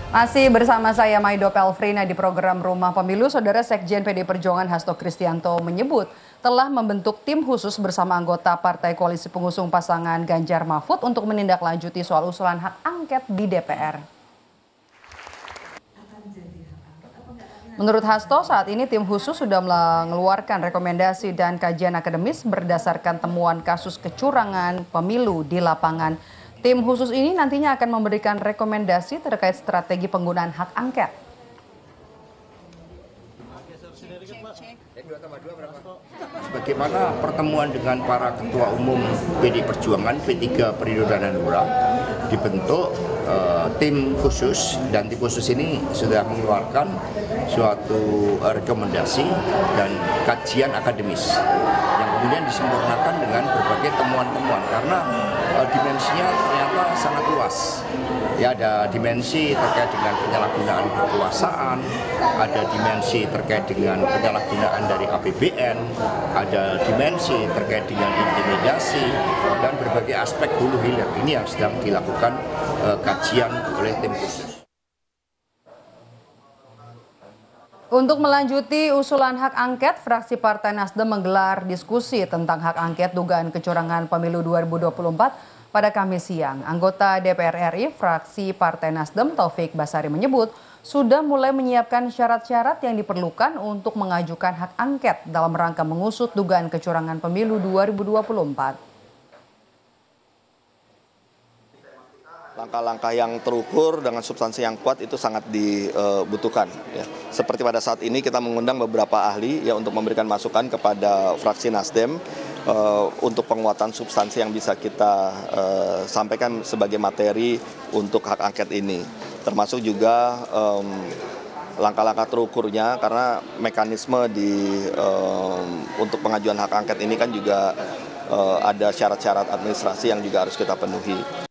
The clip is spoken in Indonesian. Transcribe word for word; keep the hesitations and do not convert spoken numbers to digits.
Masih bersama saya Maido Pelfrina di program Rumah Pemilu, Saudara Sekjen P D I Perjuangan Hasto Kristianto menyebut telah membentuk tim khusus bersama anggota Partai Koalisi Pengusung pasangan Ganjar Mahfud untuk menindaklanjuti soal usulan hak angket di D P R. Menurut Hasto, saat ini tim khusus sudah mengeluarkan rekomendasi dan kajian akademis berdasarkan temuan kasus kecurangan pemilu di lapangan. Tim khusus ini nantinya akan memberikan rekomendasi terkait strategi penggunaan hak angket. Bagaimana pertemuan dengan para ketua umum P D I Perjuangan P tiga Perindo dan Hanura dibentuk uh, tim khusus, dan tim khusus ini sudah mengeluarkan suatu uh, rekomendasi dan kajian akademis yang kemudian disempurnakan dengan berbagai temuan-temuan karena uh, dimensinya ternyata sangat luas. Ya, ada dimensi terkait dengan penyalahgunaan kekuasaan, ada dimensi terkait dengan penyalahgunaan dari A P B N, ada dimensi terkait dengan intimidasi, dan berbagai aspek hulu hilir. Ini yang sedang dilakukan uh, kajian oleh tim khusus. Untuk melanjuti usulan hak angket, fraksi Partai Nasdem menggelar diskusi tentang hak angket dugaan kecurangan pemilu dua ribu dua puluh empat pada Kamis siang. Anggota D P R R I fraksi Partai Nasdem Taufik Basari menyebut sudah mulai menyiapkan syarat-syarat yang diperlukan untuk mengajukan hak angket dalam rangka mengusut dugaan kecurangan pemilu dua ribu dua puluh empat. Langkah-langkah yang terukur dengan substansi yang kuat itu sangat dibutuhkan. Ya. Seperti pada saat ini kita mengundang beberapa ahli ya untuk memberikan masukan kepada fraksi Nasdem uh, untuk penguatan substansi yang bisa kita uh, sampaikan sebagai materi untuk hak angket ini. Termasuk juga um, langkah-langkah terukurnya, karena mekanisme di um, untuk pengajuan hak angket ini kan juga uh, ada syarat-syarat administrasi yang juga harus kita penuhi.